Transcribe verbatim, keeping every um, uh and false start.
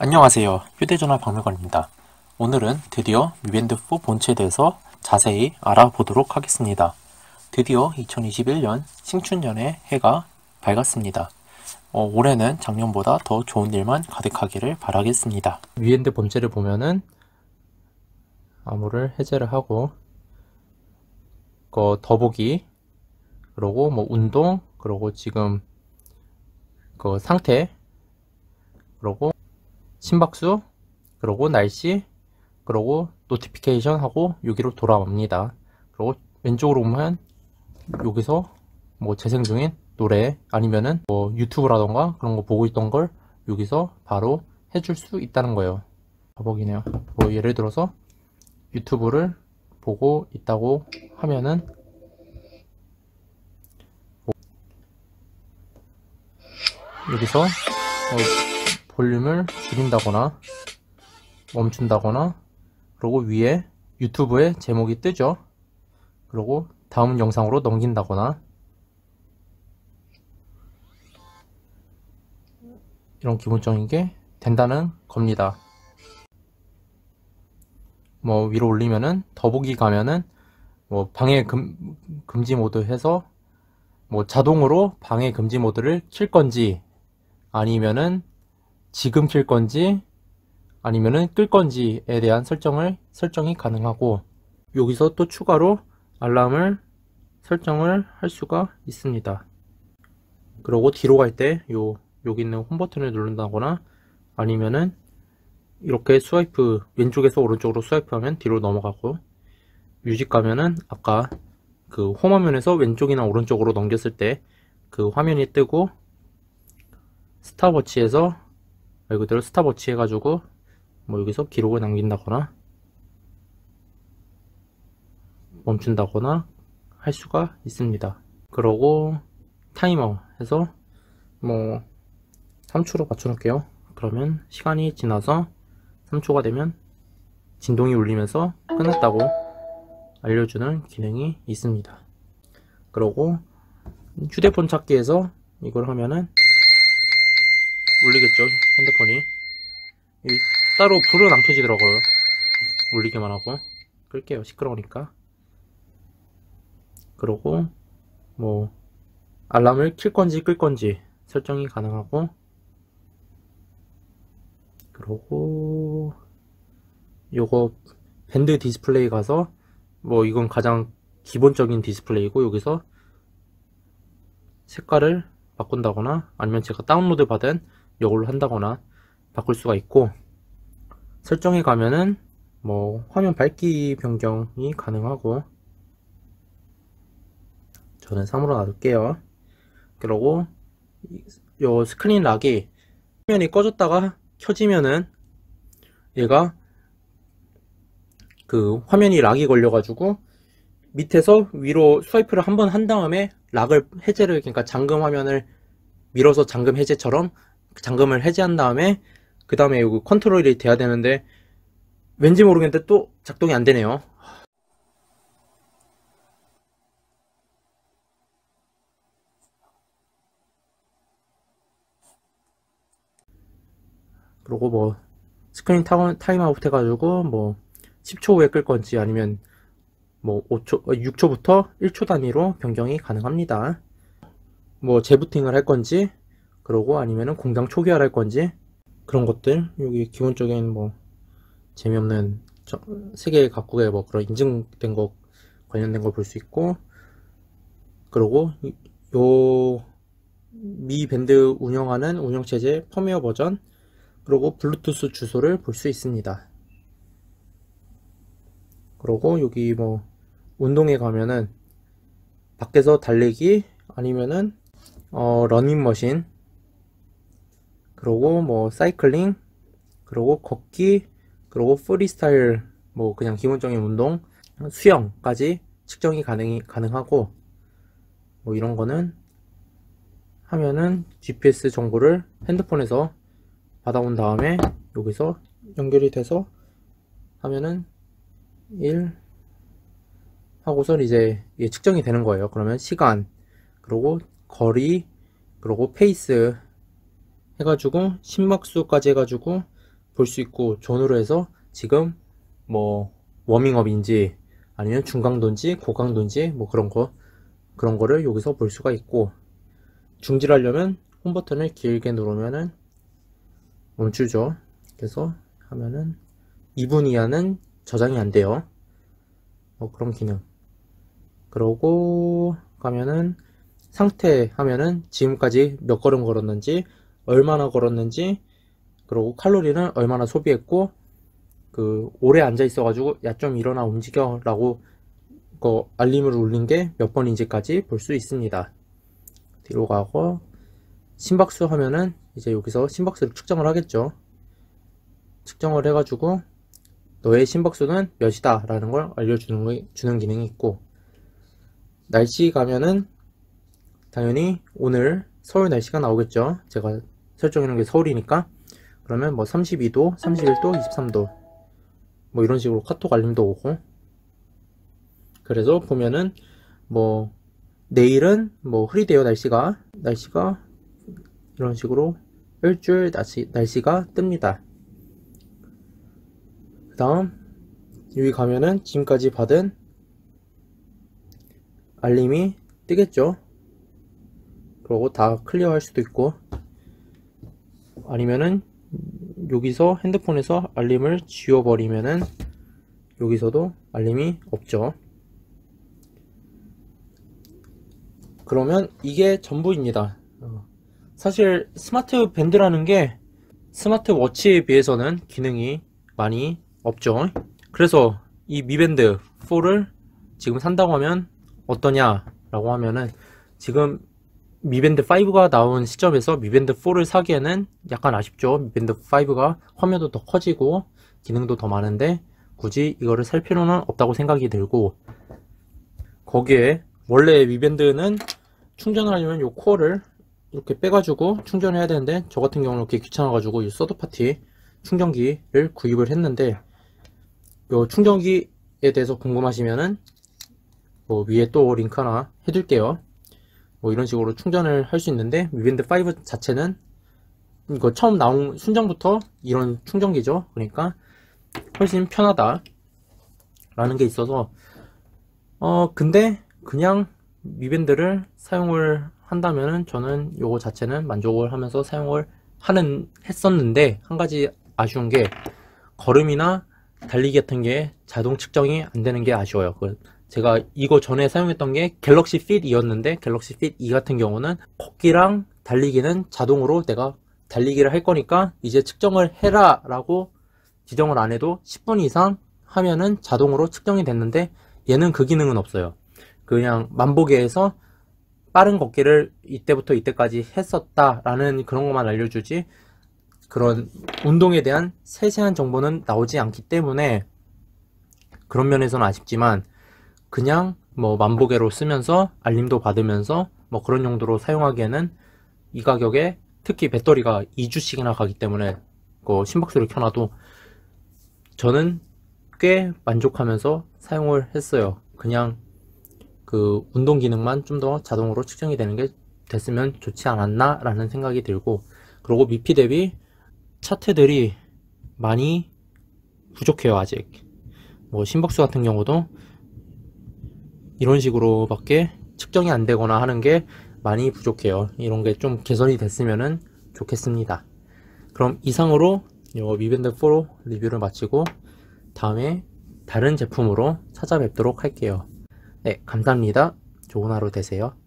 안녕하세요. 휴대전화 박물관입니다. 오늘은 드디어 미밴드 사 본체에 대해서 자세히 알아보도록 하겠습니다. 드디어 이천이십일 년 신춘년의 해가 밝았습니다. 어, 올해는 작년보다 더 좋은 일만 가득하기를 바라겠습니다. 미밴드 본체를 보면은 암호를 해제를 하고 그 더보기, 그리고 뭐 운동, 그리고 지금 그 상태, 그리고 심박수, 그리고 날씨, 그리고 노티피케이션 하고 여기로 돌아옵니다. 그리고 왼쪽으로 보면 여기서 뭐 재생 중인 노래 아니면은 뭐 유튜브라던가 그런 거 보고 있던 걸 여기서 바로 해줄 수 있다는 거예요. 더보기네요. 뭐 예를 들어서 유튜브를 보고 있다고 하면은 뭐 여기서 뭐 볼륨을 줄인다거나 멈춘다거나, 그리고 위에 유튜브의 제목이 뜨죠. 그리고 다음 영상으로 넘긴다거나, 이런 기본적인 게 된다는 겁니다. 뭐 위로 올리면은 더보기 가면은 뭐 방해 금, 금지 모드 해서 뭐 자동으로 방해 금지 모드를 킬 건지, 아니면은 지금 킬 건지, 아니면은 끌 건지에 대한 설정을 설정이 가능하고, 여기서 또 추가로 알람을 설정을 할 수가 있습니다. 그리고 뒤로 갈 때 요 여기 있는 홈 버튼을 누른다거나, 아니면은 이렇게 스와이프, 왼쪽에서 오른쪽으로 스와이프하면 뒤로 넘어가고, 뮤직 가면은 아까 그 홈 화면에서 왼쪽이나 오른쪽으로 넘겼을 때 그 화면이 뜨고, 스탑워치에서 말 그대로 스탑워치 해가지고 뭐 여기서 기록을 남긴다거나 멈춘다거나 할 수가 있습니다. 그러고 타이머 해서 뭐 삼 초로 맞춰 놓을게요. 그러면 시간이 지나서 삼 초가 되면 진동이 울리면서 끝났다고 알려주는 기능이 있습니다. 그러고 휴대폰 찾기에서 이걸 하면은 울리겠죠, 핸드폰이. 따로 불은 안 켜지더라고요. 울리기만 하고. 끌게요, 시끄러우니까. 그러고 뭐 알람을 킬 건지 끌 건지 설정이 가능하고, 그러고 요거 밴드 디스플레이 가서 뭐 이건 가장 기본적인 디스플레이고, 여기서 색깔을 바꾼다거나, 아니면 제가 다운로드 받은 이걸로 한다거나 바꿀 수가 있고, 설정에 가면은 뭐 화면 밝기 변경이 가능하고, 저는 삼으로 놔둘게요. 그리고 요 스크린 락이 화면이 꺼졌다가 켜지면은 얘가 그 화면이 락이 걸려가지고 밑에서 위로 스와이프를 한번 한 다음에 락을 해제를, 그러니까 잠금 화면을 밀어서 잠금 해제처럼 잠금을 해제한 다음에 그 다음에 여기 컨트롤이 돼야 되는데 왠지 모르겠는데 또 작동이 안 되네요. 그리고 뭐 스크린 타임아웃 해가지고 뭐 십 초 후에 끌 건지, 아니면 뭐 오 초, 육 초부터 일 초 단위로 변경이 가능합니다. 뭐 재부팅을 할 건지, 그러고 아니면은 공장 초기화를 할 건지, 그런 것들. 여기 기본적인 뭐 재미없는 세계 각국의 뭐 그런 인증된 거 관련된 걸 볼 수 있고, 그리고 요 미 밴드 운영하는 운영체제 펌웨어 버전, 그리고 블루투스 주소를 볼 수 있습니다. 그리고 여기 뭐 운동에 가면은 밖에서 달리기, 아니면은 어 러닝머신, 그리고 뭐 사이클링, 그리고 걷기, 그리고 프리스타일, 뭐 그냥 기본적인 운동, 수영까지 측정이 가능이 가능하고, 뭐 이런 거는 하면은 지피에스 정보를 핸드폰에서 받아온 다음에 여기서 연결이 돼서 하면은 일 하고서 이제 이게 측정이 되는 거예요. 그러면 시간, 그리고 거리, 그리고 페이스 해가지고 심박수까지 해가지고 볼 수 있고, 존으로 해서 지금 뭐 워밍업인지 아니면 중강도인지 고강도인지 뭐 그런 거 그런 거를 여기서 볼 수가 있고, 중지하려면 홈 버튼을 길게 누르면은 멈추죠. 그래서 하면은 이 분 이하는 저장이 안 돼요. 뭐 그런 기능. 그러고 가면은 상태 하면은 지금까지 몇 걸음 걸었는지, 얼마나 걸었는지, 그리고 칼로리는 얼마나 소비했고, 그 오래 앉아 있어 가지고 야 좀 일어나 움직여 라고 그 알림을 울린 게 몇 번인지까지 볼 수 있습니다. 뒤로 가고 심박수 하면은 이제 여기서 심박수를 측정을 하겠죠. 측정을 해 가지고 너의 심박수는 몇이다 라는 걸 알려주는 거, 주는 기능이 있고, 날씨 가면은 당연히 오늘 서울 날씨가 나오겠죠. 제가 설정해 놓은 게 서울이니까. 그러면 뭐 삼십이 도, 삼십일 도, 이십삼 도 뭐 이런 식으로 카톡 알림도 오고, 그래서 보면은 뭐 내일은 뭐 흐리대요. 날씨가 날씨가 이런 식으로 일주일 날씨, 날씨가 뜹니다. 그 다음 여기 가면은 지금까지 받은 알림이 뜨겠죠. 그리고 다 클리어 할 수도 있고, 아니면은 여기서 핸드폰에서 알림을 지워버리면은 여기서도 알림이 없죠. 그러면 이게 전부입니다. 사실 스마트 밴드라는 게 스마트워치에 비해서는 기능이 많이 없죠. 그래서 이 미밴드 사를 지금 산다고 하면 어떠냐 라고 하면은, 지금 미밴드 오가 나온 시점에서 미밴드 사를 사기에는 약간 아쉽죠. 미밴드 오가 화면도 더 커지고 기능도 더 많은데 굳이 이거를 살 필요는 없다고 생각이 들고, 거기에 원래 미밴드는 충전을 하려면 요 코어를 이렇게 빼가지고 충전해야 되는데, 저 같은 경우는 이렇게 귀찮아가지고 이 서드파티 충전기를 구입을 했는데, 요 충전기에 대해서 궁금하시면은 뭐 위에 또 링크 하나 해둘게요. 뭐 이런 식으로 충전을 할 수 있는데, 미밴드 오 자체는 이거 처음 나온 순정부터 이런 충전기죠. 그러니까 훨씬 편하다 라는 게 있어서, 어 근데 그냥 미밴드를 사용을 한다면은 저는 요거 자체는 만족을 하면서 사용을 하는 했었는데, 한 가지 아쉬운 게 걸음이나 달리기 같은 게 자동 측정이 안 되는 게 아쉬워요. 그 제가 이거 전에 사용했던 게 갤럭시 핏이었는데, 갤럭시 핏 이 같은 경우는 걷기랑 달리기는 자동으로 내가 달리기를 할 거니까 이제 측정을 해라 라고 지정을 안 해도 십 분 이상 하면은 자동으로 측정이 됐는데, 얘는 그 기능은 없어요. 그냥 만보계에서 빠른 걷기를 이때부터 이때까지 했었다 라는 그런 것만 알려주지, 그런 운동에 대한 세세한 정보는 나오지 않기 때문에 그런 면에서는 아쉽지만, 그냥 뭐 만보계로 쓰면서 알림도 받으면서 뭐 그런 용도로 사용하기에는 이 가격에, 특히 배터리가 이 주씩이나 가기 때문에 그 심박수를 켜놔도 저는 꽤 만족하면서 사용을 했어요. 그냥 그 운동 기능만 좀 더 자동으로 측정이 되는 게 됐으면 좋지 않았나 라는 생각이 들고, 그리고 미피 대비 차트들이 많이 부족해요. 아직 뭐 심박수 같은 경우도 이런 식으로 밖에 측정이 안 되거나 하는 게 많이 부족해요. 이런 게 좀 개선이 됐으면 좋겠습니다. 그럼 이상으로 미밴드 사 리뷰를 마치고 다음에 다른 제품으로 찾아뵙도록 할게요. 네, 감사합니다. 좋은 하루 되세요.